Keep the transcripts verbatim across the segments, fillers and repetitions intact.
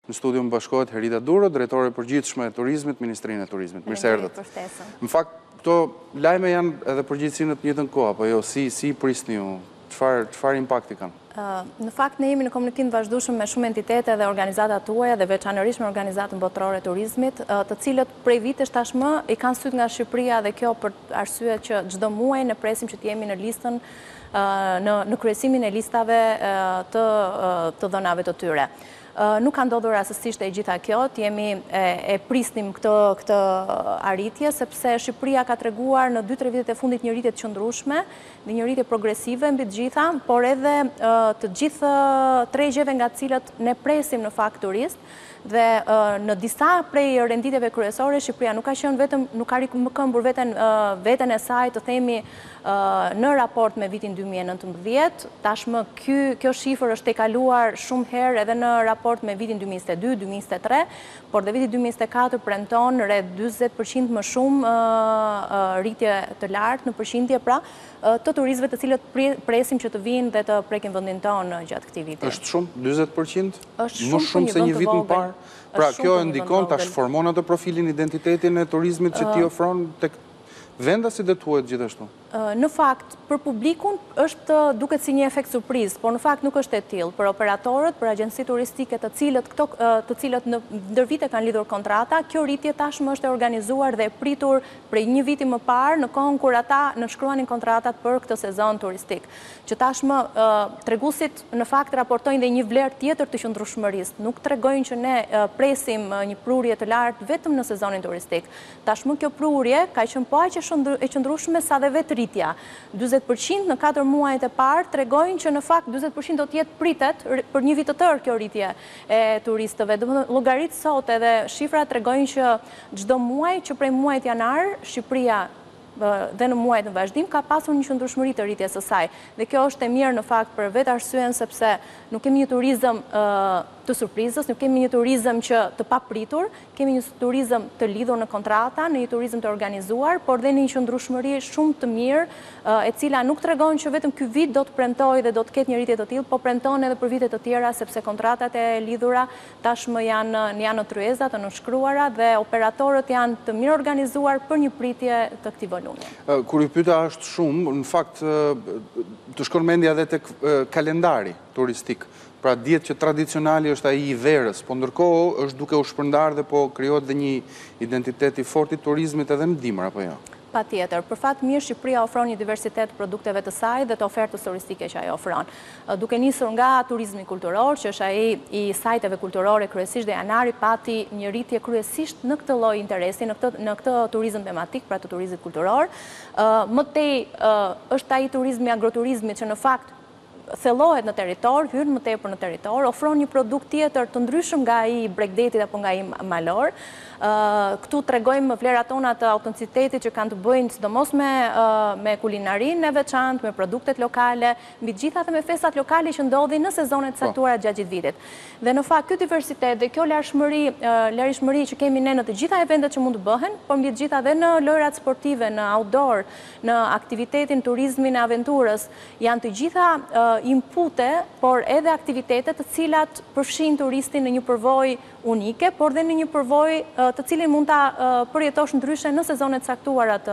Në studiu më bashkohet Herida Duro, drejtore përgjithshme e turizmit, Ministrinë e Turizmit. Mirë se erdhët. Në fakt, këto lajme janë edhe përgjithësi në të njëjtën kohë, apo jo, si si prisni ju? Çfarë çfarë impakti kanë? Në fakt, ne jemi në komunikim të vazhdueshëm me shumë entitete dhe organizata tuaja dhe veçanërisht me organizatën botërore e turizmit, të cilët prej vitesh tashmë i kanë syt nga Shqipëria dhe kjo për arsye që çdo muaj ne presim që të jemi në listën në në kryesimin e listave të të dhënave të tyre. Nuk ka ndodhur rastësisht e gjitha kjo, jemi e prisnim këtë arritje, sepse Shqipëria ka treguar në dy tre vitet e fundit një rritje të qëndrueshme dhe një rritje progresive mbi të gjitha, por edhe të gjithë tregjeve nga të cilët ne presim në fakt turist, dhe në disa prej renditjeve kryesore Shqipëria nuk ka qenë vetëm nuk ka më këmbur veten veten e saj të themi në raport me vitin dy mijë e nëntëmbëdhjetë, tashmë ky kjo shifër është tejkaluar shumë herë edhe në raport me vitin dy mijë e njëzet e dy, dy mijë e njëzet e tre, por dhe viti dy mijë e njëzet e katër premton rreth dyzet përqind më shumë rritje të lartë në përqindje pra të turistëve të cilët presim që të vinë dhe të prekin vendin tonë gjatë këtij viti. Është shumë dyzet përqind? Është më shumë se një vit më parë. Pra kjo ndikon tash formon atë profilin, identitetin e turizmit që ti ofron tek vendasit dhe tuajt gjithashtu? Në fakt, për publikun është duket si një efekt surprizë, por në fakt nuk është e tillë. Për operatorët, për agjenci turistike të cilët këto të cilët në ndër vite kanë lidhur kontrata, kjo rritje tashmë është e organizuar dhe e pritur prej një viti më parë në kohën kur ata nënshkruanin kontratat për këtë sezon turistik. Që tashmë treguesit në fakt raportojnë dhe një vlerë tjetër të qëndrueshmërisë. Nuk tregojnë që ne presim një prurje të lartë vetëm në sezonin turistik. Tashmë kjo prurje ka qenë po aq e qëndrueshme sa dhe vetë rritja. dyzet përqind në katër muajt e parë tregojnë që në fakt dyzet përqind do të jetë pritet për një vit të tërë kjo rritje e turistëve. Domethënë llogarit sot edhe shifrat tregojnë që çdo muaj që prej muajit janar Shqipëria dhe në muajt në vazhdim ka pasur një qëndrueshmëri të rritjes së saj. Dhe kjo është e mirë në fakt për vetë arsyen sepse nuk kemi një turizëm të surprizës, nuk kemi një turizëm që të papritur, kemi një turizëm të lidhur në kontrata, në një turizëm të organizuar, por dhe një qëndrueshmëri shumë të mirë, e cila nuk tregon që vetëm ky vit do të premtojë dhe do të ketë një rritje të tillë, po premton edhe për vite të tjera sepse kontratat e lidhura tashmë janë janë në tryeza të nënshkruara dhe operatorët janë të mirë organizuar për një pritje të këtij volumi. Kur i pyeta është shumë, në fakt të shkon mendja edhe tek kalendari turistik. Pra dihet që tradicionali është ai i verës, po ndërkohë është duke u shpërndar dhe po krijohet dhe një identitet i fortë i turizmit edhe në dimër apo jo? Patjetër. Për fat mirë Shqipëria ofron një diversitet produkteve të saj dhe të ofertës turistike që ajo ofron. Duke nisur nga turizmi kulturor, që është ai i sajteve kulturore kryesisht dhe janari pati një rritje kryesisht në këtë lloj interesi, në këtë në këtë turizëm tematik, pra të turizmit kulturor. Më tej është ai turizmi agroturizmit që në fakt thellohet në territor, hyn më tepër në territor, ofron një produkt tjetër të ndryshëm nga ai bregdetit apo nga ai malor. Këtu tregojmë vlerat tona të autenticitetit që kanë të bëjnë sidomos me me kulinarinë e veçantë, me produktet lokale, mbi të gjitha dhe me festat lokale që ndodhin në sezonet caktuara gjatë gjithë vitit. Dhe në fakt ky diversitet dhe kjo larshmëri, larishmëri që kemi ne në të gjitha eventet që mund të bëhen, por mbi të gjitha dhe në lojrat sportive, në outdoor, në aktivitetin turizmin e aventurës, janë të gjitha inpute, por edhe aktivitete të cilat përfshin turistin në një përvojë unike, por dhe në një përvojë të cilin mund ta përjetosh ndryshe në sezonet caktuara të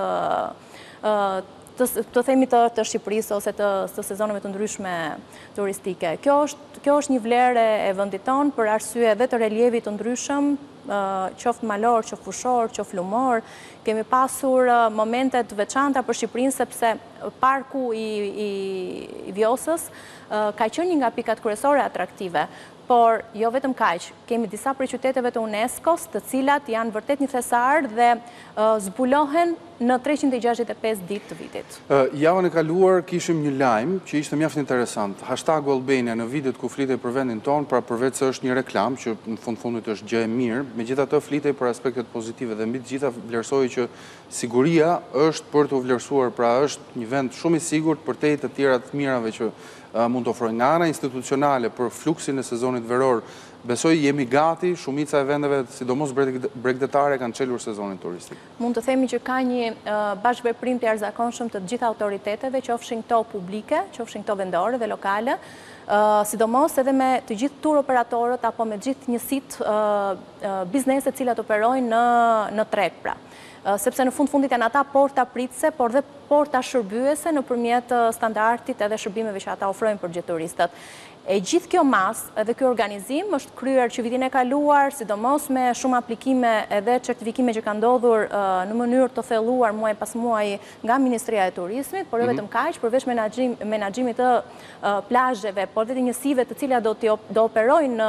të, të themi të, të Shqipërisë ose të, të sezoneve të ndryshme turistike. Kjo është, kjo është një vlerë e vendit tonë për arsye dhe të relievit të ndryshëm, qoftë malor, qoftë fushor, qoftë lumor. Kemi pasur momente të veçanta për Shqipërinë sepse parku i, i, i Vjosës ka qenë një nga pikat kryesore atraktive. Por jo vetëm kaq, kemi disa prej qyteteve të UNESCO-s, të cilat janë vërtet një thesar dhe zbulohen në treqind e gjashtëdhjetë e pesë ditë të vitit. Javën e kaluar kishim një lajm që ishte mjaft interesant. Hashtagu Albania në videot ku flitej për vendin tonë, pra përveç se është një reklam që në fund fundit është gjë e mirë, megjithatë flitej për aspektet pozitive dhe mbi të gjitha vlerësoi që siguria është për të vlerësuar, pra është një vend shumë i sigurt përtej të tjera të mirave që mund të ofrojnë nga ana institucionale për fluksin e sezonit veror Besoj jemi gati, shumica e vendeve, sidomos bregdetare, kanë çelur sezonin turistik. Mund të themi që ka një bashkëveprim të jashtëzakonshëm të gjitha autoriteteve, qofshin këto publike, qofshin këto vendore dhe lokale, sidomos edhe me të gjithë tur operatorët apo me gjithë njësit biznese cilat operojnë në treg pra. Sepse në fund fundit janë ata porta pritse, por dhe porta shërbyese nëpërmjet standardit edhe shërbimeve që ata ofrojnë për gjithë turistët. E gjithë kjo mas edhe kjo organizim është kryer që vitin e kaluar, sidomos me shumë aplikime edhe certifikime që ka ndodhur në mënyrë të thelluar muaj pas muaj nga Ministria e Turizmit, por jo vetëm kaq, përveç menaxhimit të plazheve, por dhe të njësive të cilat do të operojnë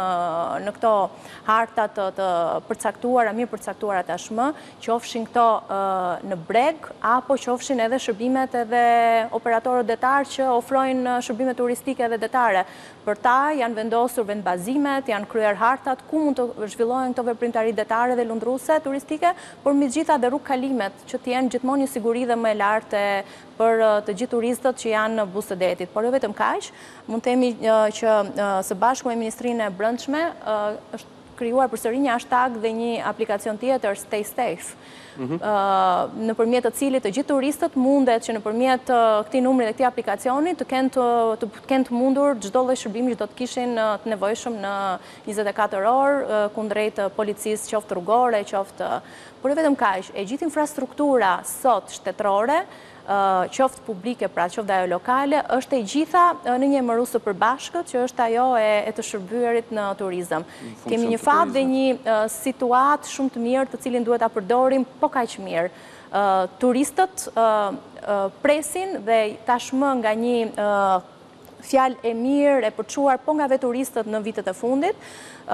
në këto harta të përcaktuara, mirë përcaktuara tashmë, qofshin këto në breg apo qofshin edhe shërbimet edhe operatorët detar që ofrojnë shërbime turistike edhe detare. Për ta janë vendosur vendbazimet, janë kryer hartat ku mund të zhvillohen këto veprimtari detare dhe lundruese turistike, por mbi gjitha dhe rrugkalimet që të jenë gjithmonë një siguri dhe më e lartë për të gjithë turistët që janë në Buzë të Detit. Por jo vetëm kaq, mund të themi që së bashku me Ministrinë e Brendshme është krijuar përsëri një hashtag dhe një aplikacion tjetër, Stay Safe, nëpërmjet të cilit të gjithë turistët mundet që nëpërmjet këtij numri dhe këtij aplikacioni të kenë të mundur çdo lloj shërbimi që do të kishin të nevojshëm në njëzet e katër orë kundrejt policisë, qoftë rrugore, qoftë. Por jo vetëm kaq, e gjithë infrastruktura sot shtetërore, qoftë publike, pra qoftë dhe ajo lokale, është e gjitha në një emërusë së përbashkët, që është ajo e të shërbyerit në turizëm. Kemi një fat dhe një situatë shumë të mirë të cilin duhet ta përdorim, po kaq mirë. Turistët presin dhe tashmë nga një fjalë e mirë, e përçuar po nga vetë turistët në vitet e fundit,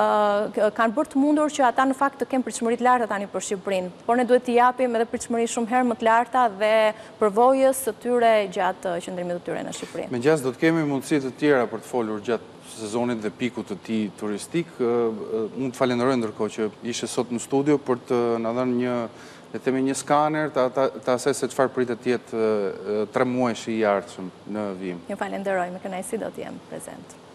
kanë bërë të mundur që ata në fakt të kenë pritshmëri të larta tani për Shqipërinë, por ne duhet t'i japim edhe pritshmëri shumë herë më të larta dhe përvojës së tyre gjatë qëndrimit të tyre në Shqipëri. Megjithëse do të kemi mundësi të tjera për të folur gjatë sezonit dhe pikut të tij turistik, unë të falenderoj ndërkohë që ishe sot në studio për të na dhënë një le themi një skaner të asaj se çfarë pritet të jetë tre muajsh i ardhshëm në vijim. Ju falenderoj, me kënaqësi do të jem prezent.